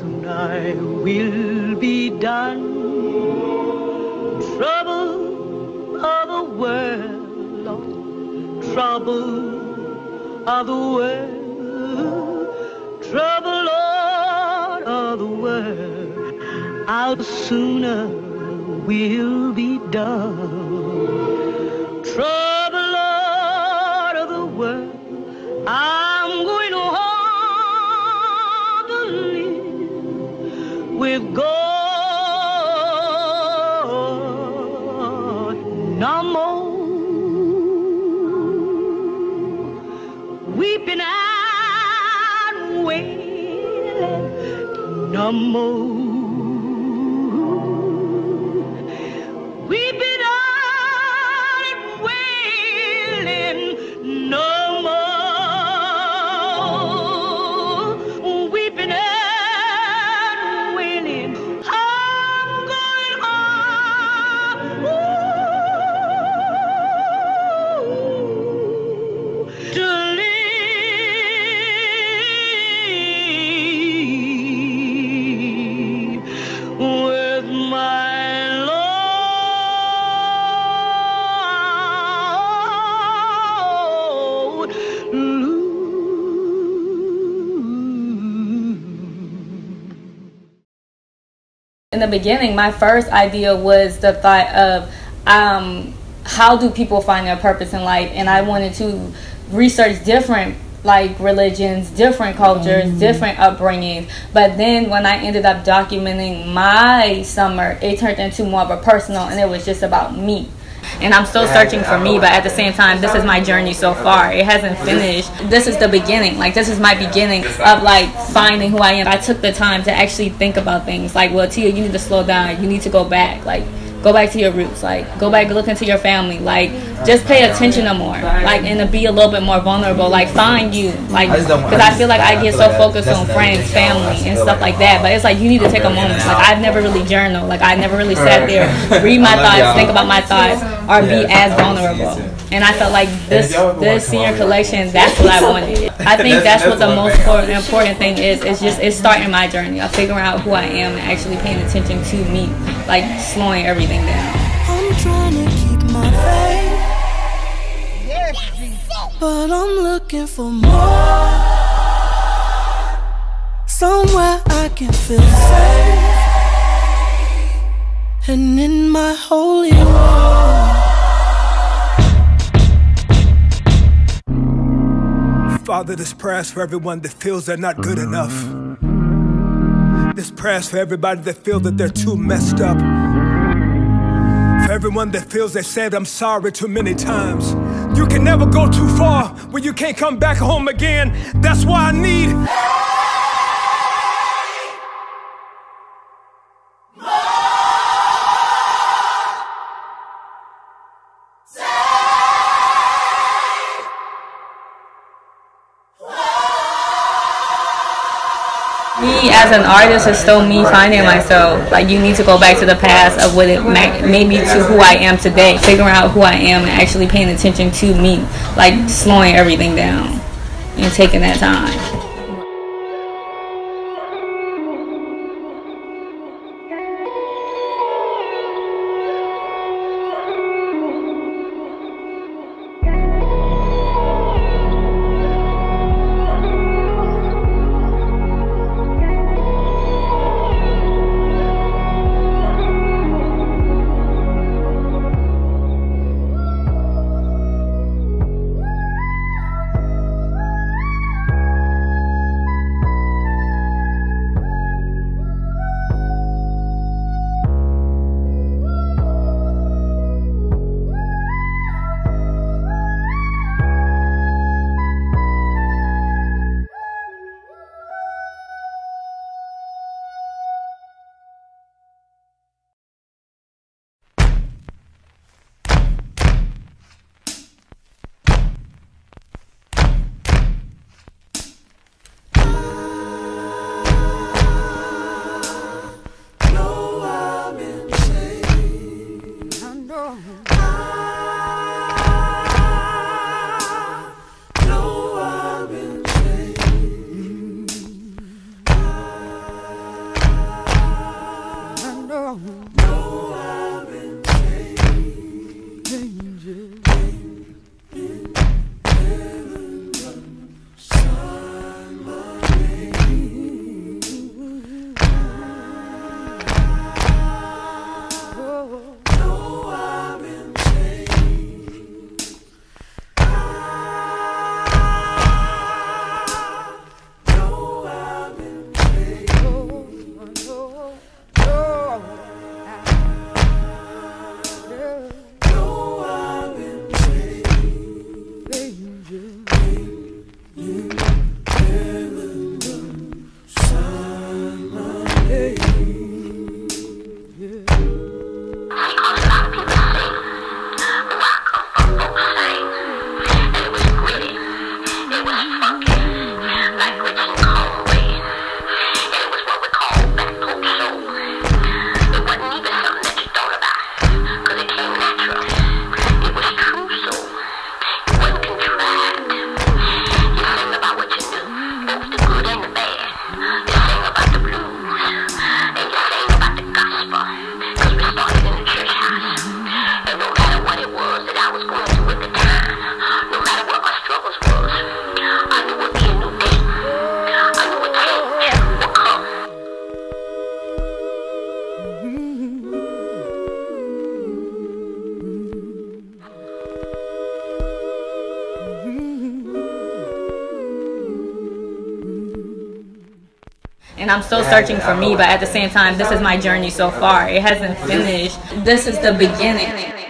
soon I will be done. Trouble of the world, Lord, trouble of the world, trouble, Lord, of the world, how sooner will be done. Trouble, Lord, of the world, I'm going to humbly with God. No more weeping and wailing, no more weeping and wailing, no more weeping and wailing. I'm going home to live with my Lord. In the beginning, my first idea was the thought of how do people find their purpose in life, and I wanted to research different like religions, different cultures, different upbringings. But then when I ended up documenting my summer, it turned into more of a personal, and it was just about me. And I'm still searching for me, but at the same time, this is my journey so far. It hasn't finished. This is the beginning. Like, this is my beginning of, like, finding who I am. I took the time to actually think about things. Like, well, Tia, you need to slow down. You need to go back. Like, go back to your roots. Like, go back, look into your family. Like, just pay attention to more. Like, and to be a little bit more vulnerable. Like, find you. Like, because I feel like I get so focused on friends, family, and stuff like that. But it's like, you need to take a moment. Like, I've never really journaled. Like, I never really sat there, read my thoughts, think about my thoughts, or be as vulnerable. And I felt like this senior collection, that's what I wanted. I think that's what the most important thing is. It's starting my journey of figuring out who I am and actually paying attention to me, like slowing everything down. I'm trying to keep my faith, but I'm looking for more. Somewhere I can feel safe, and in my holy war. Father, this prayer's for everyone that feels they're not good enough. This prayer's for everybody that feels that they're too messed up. For everyone that feels they said I'm sorry too many times. You can never go too far when you can't come back home again. That's why I need Me as an artist is still me finding myself. Like, you need to go back to the past of what it made me to who I am today. Figuring out who I am and actually paying attention to me. Like, slowing everything down and taking that time. And I'm still searching for me, but at the same time, this is my journey so far. It hasn't finished. This is the beginning.